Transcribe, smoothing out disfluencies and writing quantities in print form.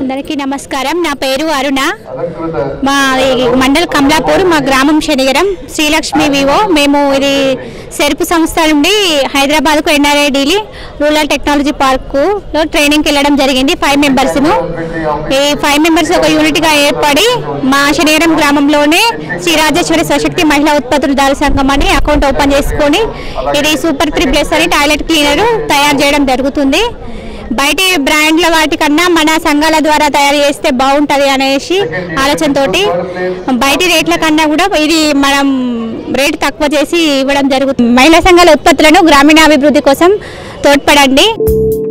అందరికీ నమస్కారం. నా పేరు అరుణ. మా మండల్ కమలాపూర్, మా గ్రామం శనిగరం. శ్రీలక్ష్మి వివో. మేము ఇది సెరుపు సంస్థ నుండి హైదరాబాద్కు ఎన్ఆర్ఐడిలి రూరల్ టెక్నాలజీ పార్కులో ట్రైనింగ్కి వెళ్ళడం జరిగింది. 5 మెంబర్స్. ఈ 5 మెంబర్స్ ఒక యూనిట్గా ఏర్పడి మా శనిగరం గ్రామంలోనే శ్రీ రాజేశ్వరి స్వశక్తి మహిళా ఉత్పత్తులదారుల సంఘం అని అకౌంట్ ఓపెన్ చేసుకొని ఇది సూపర్ 3+ అని టాయిలెట్ క్లీనర్ తయారు చేయడం జరుగుతుంది. బయటి బ్రాండ్ల వాటికన్నా మన సంఘాల ద్వారా తయారు చేస్తే బాగుంటుంది అనేసి ఆలోచనతోటి బయటి రేట్ల కన్నా కూడా ఇది మనం రేటు తక్కువ చేసి ఇవ్వడం జరుగుతుంది. మహిళా సంఘాల ఉత్పత్తులను గ్రామీణాభివృద్ధి కోసం తోడ్పడండి.